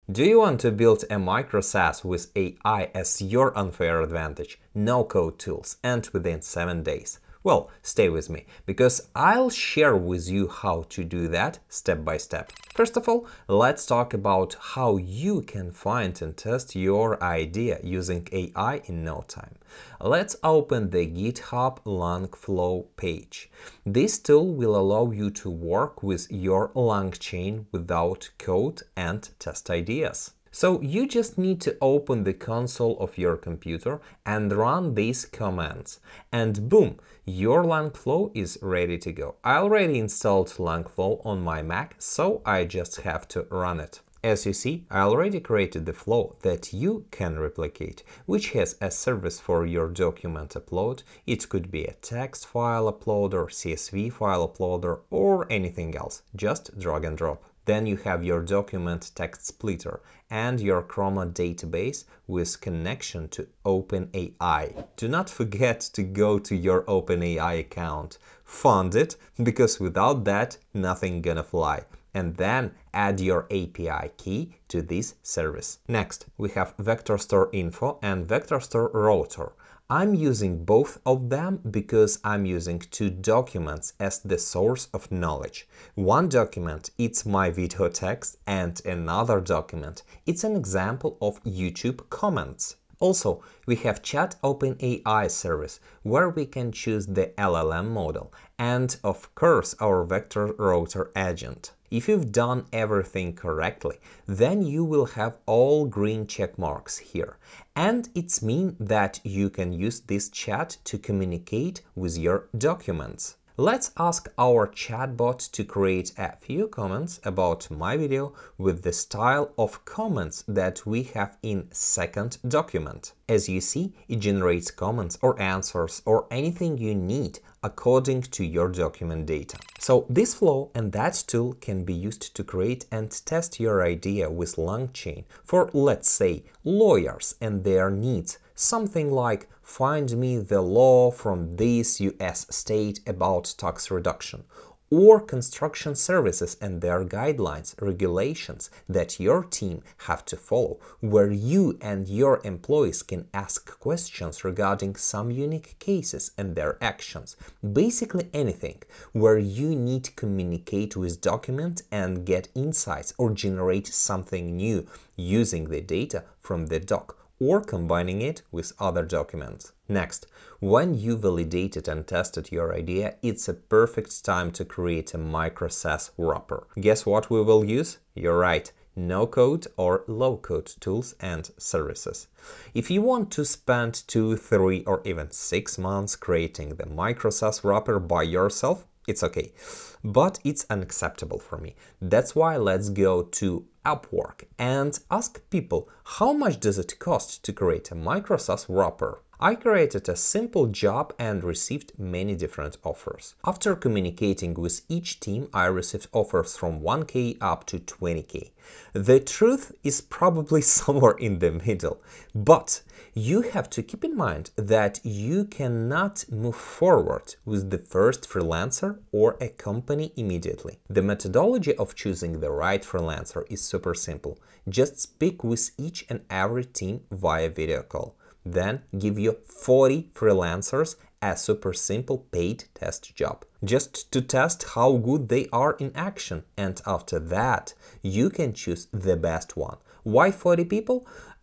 Do you want to build a micro SaaS with AI as your unfair advantage, no-code tools, and within 7 days? Well, stay with me, because I'll share with you how to do that step by step. First of all, let's talk about how you can find and test your idea using AI in no time. Let's open the GitHub LangFlow page. This tool will allow you to work with your LangChain without code and test ideas. So you just need to open the console of your computer and run these commands. And boom, your LangFlow is ready to go. I already installed LangFlow on my Mac, so I just have to run it. As you see, I already created the flow that you can replicate, which has a service for your document upload. It could be a text file uploader, CSV file uploader, or anything else. Just drag and drop. Then you have your document text splitter and your Chroma database with connection to OpenAI. Do not forget to go to your OpenAI account, fund it, because without that, nothing gonna fly. And then add your API key to this service. Next, we have Vector Store Info and Vector Store Router. I'm using both of them because I'm using two documents as the source of knowledge. One document, it's my video text, and another document, it's an example of YouTube comments. Also, we have Chat OpenAI service, where we can choose the LLM model, and of course our Vector Router agent. If you've done everything correctly, then you will have all green check marks here. And it's mean that you can use this chat to communicate with your documents. Let's ask our chatbot to create a few comments about my video with the style of comments that we have in second document. As you see, it generates comments or answers or anything you need according to your document data. So this flow and that tool can be used to create and test your idea with LangChain for, let's say, lawyers and their needs. Something like, find me the law from this US state about tax reduction, or construction services and their guidelines, regulations that your team have to follow, where you and your employees can ask questions regarding some unique cases and their actions. Basically anything where you need to communicate with document and get insights or generate something new using the data from the doc, or combining it with other documents. Next, when you validated and tested your idea, it's a perfect time to create a micro SaaS wrapper. Guess what we will use? You're right, no-code or low-code tools and services. If you want to spend 2, 3, or even 6 months creating the micro SaaS wrapper by yourself, it's okay, but it's unacceptable for me. That's why let's go to Upwork and ask people how much does it cost to create a micro SaaS wrapper. I created a simple job and received many different offers. After communicating with each team, I received offers from 1K up to 20K. The truth is probably somewhere in the middle, but you have to keep in mind that you cannot move forward with the first freelancer or a company immediately. The methodology of choosing the right freelancer is super simple. Just speak with each and every team via video call. Then give you 40 freelancers a super simple paid test job, just to test how good they are in action. And after that, you can choose the best one. Why 40 people?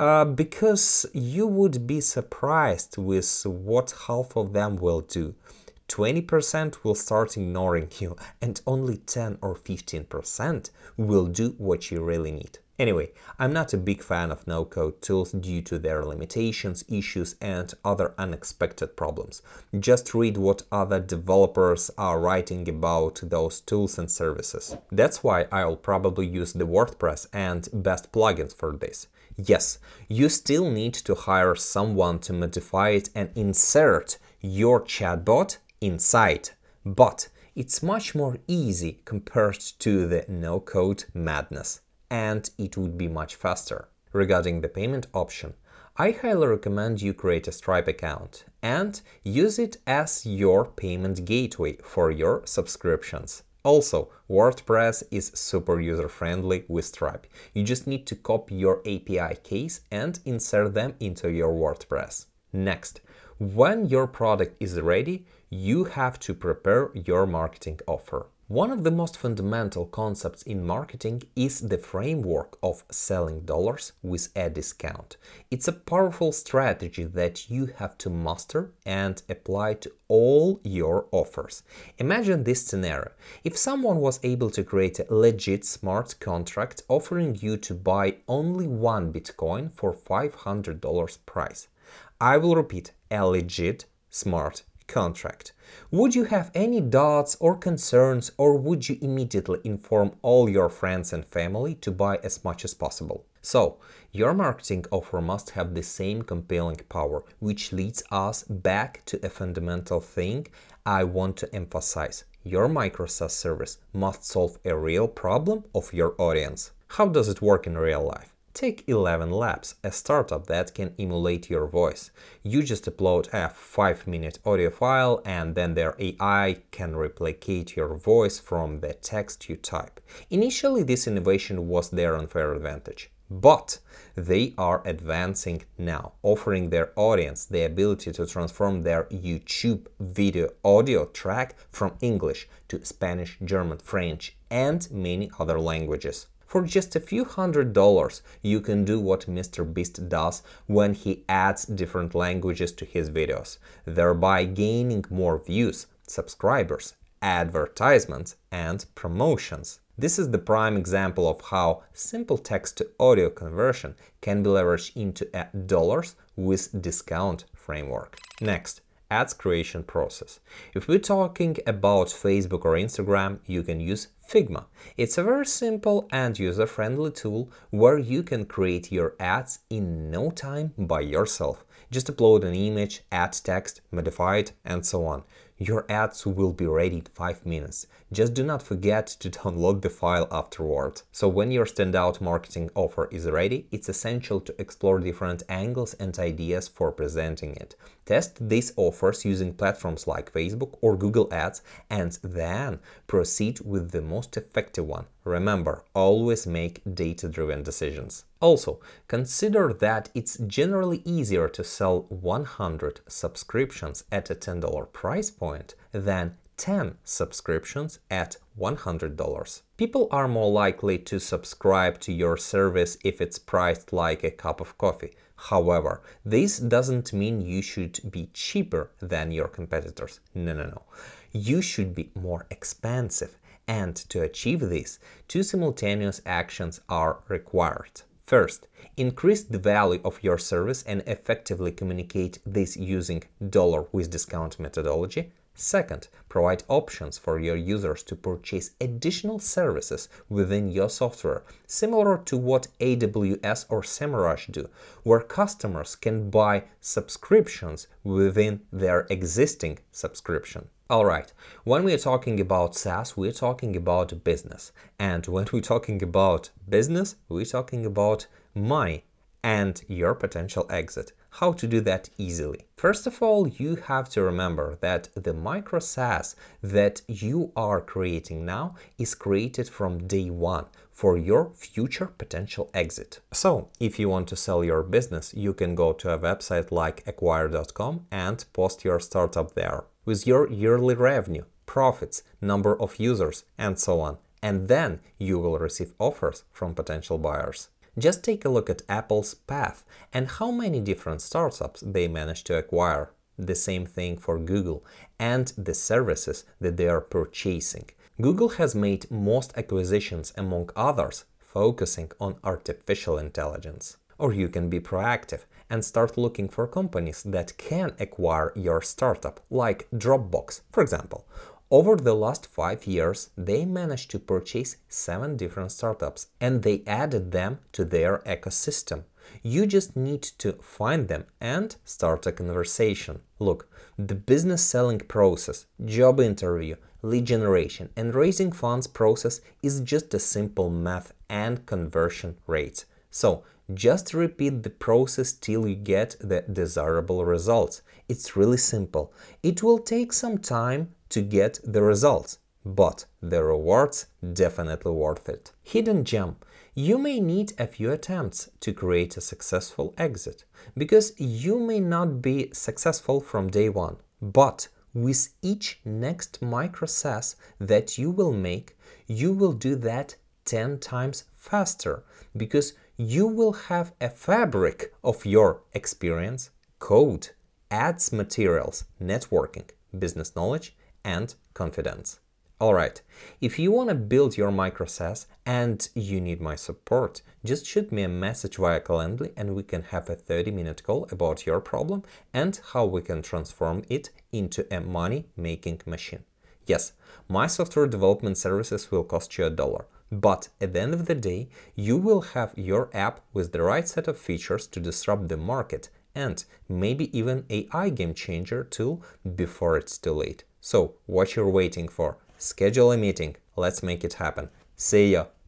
Because you would be surprised with what half of them will do. 20% will start ignoring you, and only 10 or 15% will do what you really need. Anyway, I'm not a big fan of no-code tools due to their limitations, issues, and other unexpected problems. Just read what other developers are writing about those tools and services. That's why I'll probably use the WordPress and best plugins for this. Yes, you still need to hire someone to modify it and insert your chatbot inside, but it's much more easy compared to the no-code madness, and it would be much faster. Regarding the payment option, I highly recommend you create a Stripe account and use it as your payment gateway for your subscriptions. Also, WordPress is super user-friendly with Stripe. You just need to copy your API keys and insert them into your WordPress. Next, when your product is ready, you have to prepare your marketing offer. One of the most fundamental concepts in marketing is the framework of selling dollars with a discount. It's a powerful strategy that you have to master and apply to all your offers. Imagine this scenario. If someone was able to create a legit smart contract offering you to buy only one Bitcoin for $500 price. I will repeat, a legit smart contract. Would you have any doubts or concerns, or would you immediately inform all your friends and family to buy as much as possible? So, your marketing offer must have the same compelling power, which leads us back to a fundamental thing I want to emphasize. Your micro SaaS service must solve a real problem of your audience. How does it work in real life? Take 11 Labs, a startup that can emulate your voice. You just upload a 5-minute audio file and then their AI can replicate your voice from the text you type. Initially, this innovation was their unfair advantage. But they are advancing now, offering their audience the ability to transform their YouTube video audio track from English to Spanish, German, French, and many other languages. For just a few $100s, you can do what Mr. Beast does when he adds different languages to his videos, thereby gaining more views, subscribers, advertisements, and promotions. This is the prime example of how simple text-to-audio conversion can be leveraged into a dollars with discount framework. Next, ads creation process. If we're talking about Facebook or Instagram, you can use Figma. It's a very simple and user-friendly tool where you can create your ads in no time by yourself. Just upload an image, add text, modify it, and so on. Your ads will be ready in 5 minutes. Just do not forget to download the file afterward. So when your standout marketing offer is ready, it's essential to explore different angles and ideas for presenting it. Test these offers using platforms like Facebook or Google Ads and then proceed with the most effective one. Remember, always make data-driven decisions. Also, consider that it's generally easier to sell 100 subscriptions at a $10 price point than 10 subscriptions at $100. People are more likely to subscribe to your service if it's priced like a cup of coffee. However, this doesn't mean you should be cheaper than your competitors. No. You should be more expensive. And to achieve this, two simultaneous actions are required. First, increase the value of your service and effectively communicate this using dollar with discount methodology. Second, provide options for your users to purchase additional services within your software, similar to what AWS or SEMrush do, where customers can buy subscriptions within their existing subscription. Alright, when we're talking about SaaS, we're talking about business. And when we're talking about business, we're talking about money and your potential exit. How to do that easily? First of all, you have to remember that the micro SaaS that you are creating now is created from day one for your future potential exit. So, if you want to sell your business, you can go to a website like acquire.com and post your startup there with your yearly revenue, profits, number of users, and so on. And then you will receive offers from potential buyers. Just take a look at Apple's path and how many different startups they managed to acquire. The same thing for Google and the services that they are purchasing. Google has made most acquisitions, among others, focusing on artificial intelligence. Or you can be proactive and start looking for companies that can acquire your startup, like Dropbox, for example. Over the last 5 years, they managed to purchase 7 different startups and they added them to their ecosystem. You just need to find them and start a conversation. Look, the business selling process, job interview, lead generation and raising funds process is just a simple math and conversion rates. So just repeat the process till you get the desirable results. It's really simple. It will take some time to get the results, but the rewards definitely worth it. Hidden gem. You may need a few attempts to create a successful exit, because you may not be successful from day one, but with each next micro SaaS that you will make, you will do that 10 times faster, because you will have a fabric of your experience, code, ads, materials, networking, business knowledge, and confidence. Alright, if you want to build your micro SaaS and you need my support, just shoot me a message via Calendly and we can have a 30-minute call about your problem and how we can transform it into a money-making machine. Yes, my software development services will cost you $1, but at the end of the day, you will have your app with the right set of features to disrupt the market and maybe even AI game changer tool before it's too late. So what you're waiting for? Schedule a meeting. Let's make it happen. See ya.